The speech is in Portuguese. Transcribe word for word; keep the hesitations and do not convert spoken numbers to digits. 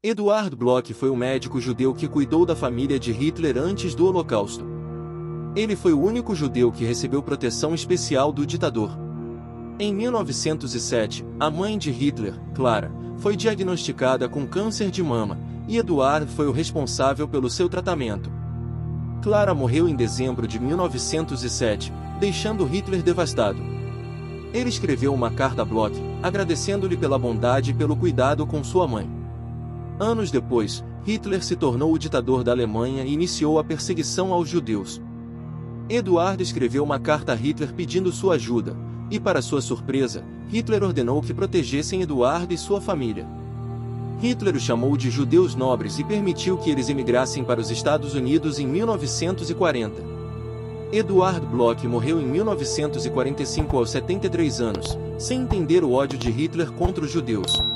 Eduard Bloch foi o médico judeu que cuidou da família de Hitler antes do Holocausto. Ele foi o único judeu que recebeu proteção especial do ditador. Em mil novecentos e sete, a mãe de Hitler, Clara, foi diagnosticada com câncer de mama, e Eduard foi o responsável pelo seu tratamento. Clara morreu em dezembro de mil novecentos e sete, deixando Hitler devastado. Ele escreveu uma carta a Bloch, agradecendo-lhe pela bondade e pelo cuidado com sua mãe. Anos depois, Hitler se tornou o ditador da Alemanha e iniciou a perseguição aos judeus. Eduard escreveu uma carta a Hitler pedindo sua ajuda, e para sua surpresa, Hitler ordenou que protegessem Eduard e sua família. Hitler os chamou de judeus nobres e permitiu que eles emigrassem para os Estados Unidos em mil novecentos e quarenta. Eduard Bloch morreu em mil novecentos e quarenta e cinco aos setenta e três anos, sem entender o ódio de Hitler contra os judeus.